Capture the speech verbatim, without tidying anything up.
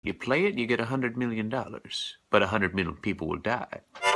You play it, you get a hundred million dollars, but a hundred million people will die.